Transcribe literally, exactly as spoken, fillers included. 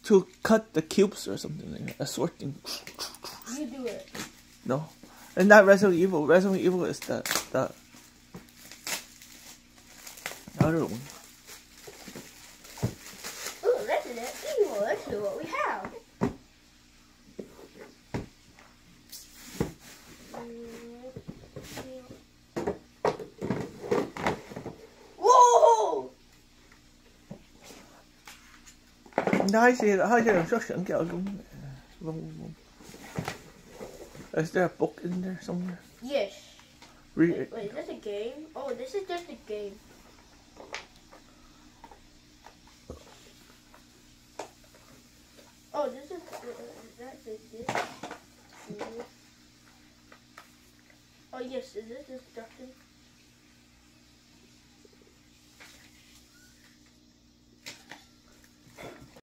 to cut the cubes or something like that. A sorting. You do it. No. And not Resident Evil. Resident Evil is the the other one. Ooh, Resident Evil. Let's see what we have. Whoa! Hai xe hai xe instruction kiểu cũng vâng. Is there a book in there somewhere? Yes. Read Wait, it. wait, is this a game? Oh, this is just a game. Oh, this is that's it. This. Oh yes, is this instruction?